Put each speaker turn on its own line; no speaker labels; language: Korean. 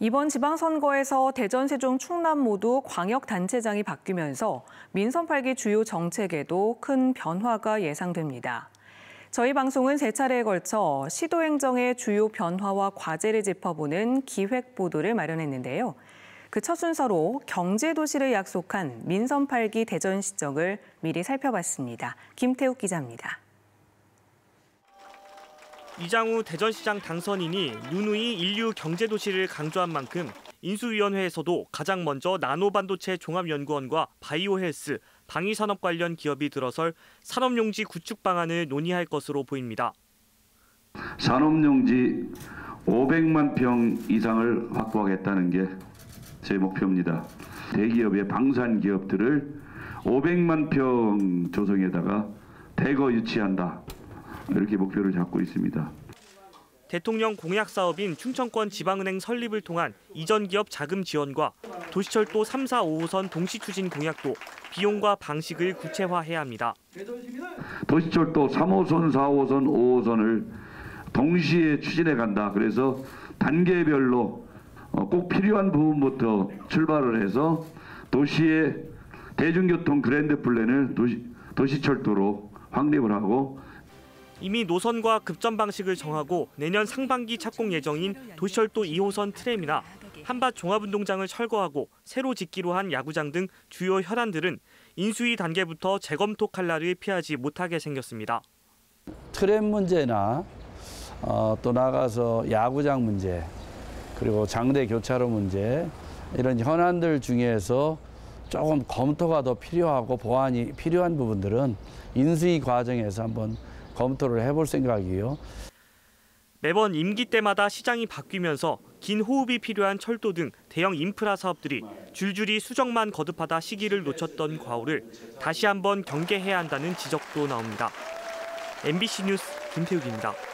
이번 지방선거에서 대전, 세종, 충남 모두 광역단체장이 바뀌면서 민선 8기 주요 정책에도 큰 변화가 예상됩니다. 저희 방송은 세 차례에 걸쳐 시도행정의 주요 변화와 과제를 짚어보는 기획보도를 마련했는데요. 그 첫 순서로 경제도시를 약속한 민선 8기 대전시정을 미리 살펴봤습니다. 김태욱 기자입니다.
이장우 대전시장 당선인이 누누이 인류 경제도시를 강조한 만큼 인수위원회에서도 가장 먼저 나노반도체 종합연구원과 바이오헬스, 방위산업 관련 기업이 들어설 산업용지 구축 방안을 논의할 것으로 보입니다.
산업용지 500만 평 이상을 확보하겠다는 게 제 목표입니다. 대기업의 방산기업들을 500만 평 조성에다가 대거 유치한다. 이렇게 목표를 잡고 있습니다.
대통령 공약 사업인 충청권 지방은행 설립을 통한 이전 기업 자금 지원과 도시철도 3, 4, 5호선 동시 추진 공약도 비용과 방식을 구체화해야 합니다.
도시철도 3호선, 4호선, 5호선을 동시에 추진해 간다. 그래서 단계별로 꼭 필요한 부분부터 출발을 해서 도시의 대중교통 그랜드 플랜을 도시철도로 확립을 하고
이미 노선과 급전 방식을 정하고 내년 상반기 착공 예정인 도시철도 2호선 트램이나 한밭 종합운동장을 철거하고 새로 짓기로 한 야구장 등 주요 현안들은 인수위 단계부터 재검토 칼날을 피하지 못하게 생겼습니다.
트램 문제나 또 나가서 야구장 문제, 그리고 장대 교차로 문제, 이런 현안들 중에서 조금 검토가 더 필요하고 보완이 필요한 부분들은 인수위 과정에서 한번 검토를 해볼 생각이요.
매번 임기 때마다 시장이 바뀌면서 긴 호흡이 필요한 철도 등 대형 인프라 사업들이 줄줄이 수정만 거듭하다 시기를 놓쳤던 과오를 다시 한번 경계해야 한다는 지적도 나옵니다. MBC 뉴스 김태욱입니다.